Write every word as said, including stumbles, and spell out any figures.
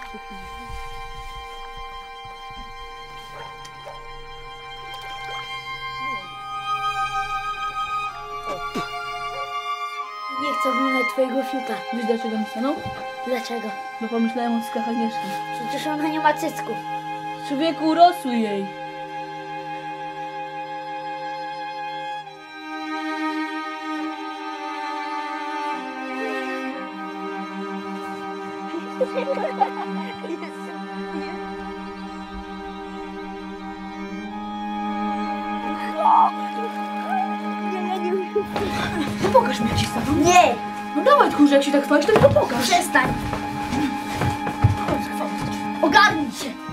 Nie chcę oglądać twojego filtra. Wiesz dlaczego mi stanął? Dlaczego? Bo pomyślałem o cyckach Agnieszki. Przecież ona nie ma cycków. Człowieku, urosły jej. No pokaż mi, jak się staną. Nie! No dawaj, tchórze, jak się tak chwalisz, to mi to pokaż. Przestań! Ogarnij się!